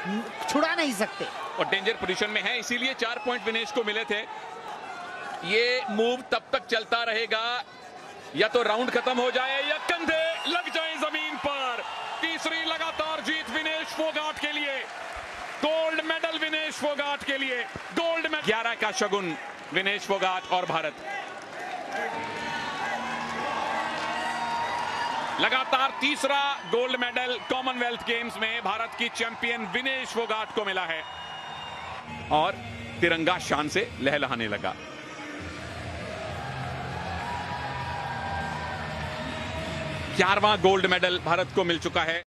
छुड़ा नहीं सकते। और डेंजर पोजीशन में है, इसीलिए 4 पॉइंट विनेश को मिले थे। ये मूव तब तक चलता रहेगा या तो राउंड खत्म हो जाए या कंधे लग जाए जमीन पर। तीसरी लगातार जीत विनेश फोगाट के लिए, गोल्ड मेडल विनेश फोगाट के लिए, गोल्ड मेडल 11 का शगुन विनेश फोगाट और भारत। लगातार तीसरा गोल्ड मेडल कॉमनवेल्थ गेम्स में भारत की चैंपियन विनेश फोगाट को मिला है और तिरंगा शान से लहलहाने लगा। 11वां गोल्ड मेडल भारत को मिल चुका है।